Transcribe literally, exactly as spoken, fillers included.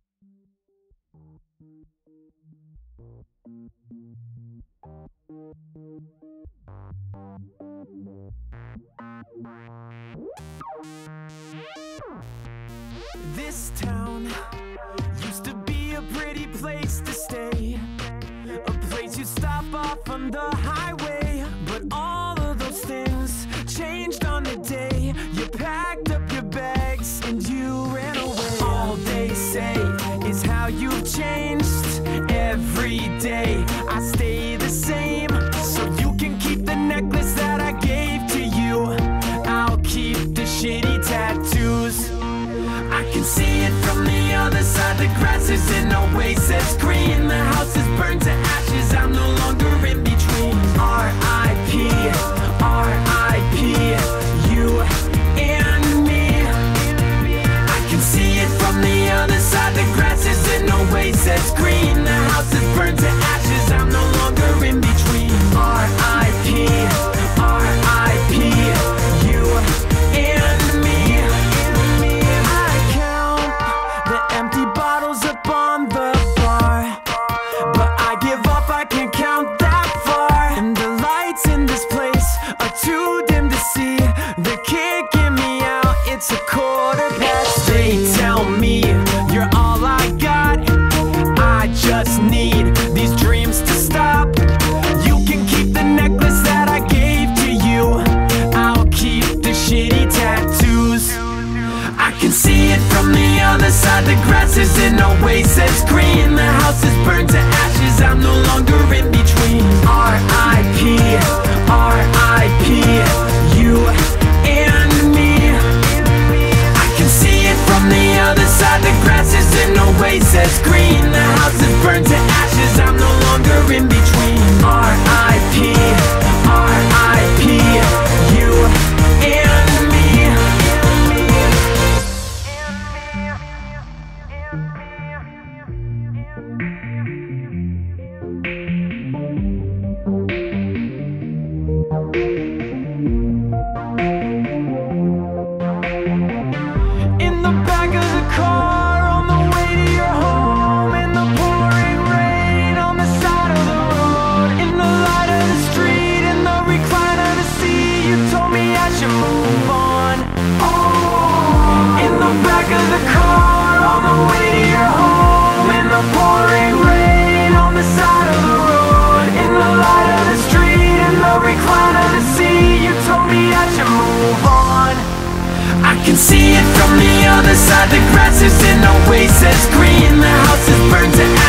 This town used to be a pretty place to stay, a place you stop off on the highway. But all of those things changed on the day you packed up your bags and you ran away. All they say is how you've changed. Every day I stay the same, so you can keep the necklace that I gave to you. I'll keep the shitty tattoos. I can see it from the other side. The grass is in no way says green. The house is burned to ashes. I'm no longer in between. R I P, R I P, you and me. I can see it from the other side. The grass is in no way says green. The house is burned to ashes. I'm no longer in between. R I P, R I P, you and me. Empty bottles up on the bar, but I give up, I can't count that far. And the lights in this place are too dim to see. They're kicking me out, it's a quarter past. They tell me you're all I got. I just need these dreams to stop. You can keep the necklace that I gave to you. I'll keep the shitty tattoos. I can see it from the other side. The grass is in no way says green. The house is burned to ashes. I'm no longer in between. R I P, R I P, you and me. I can see it from the other side. The grass is in no way says green. The house is burned to ashes. I'm no longer in between. R I P, R I P, you and me. In the back of the car, on the way to your home, in the pouring rain, on the side of the road, in the light of the street, in the recliner of the seat, you told me I should move on. Oh, in the back of the car, on the way to your home, in the pouring rain, on the side of the road, in the light of the street, in the recliner of the seat, you told me I should move on. I can see it from the other side. The grass is in no way says green. The house is burned to ashes.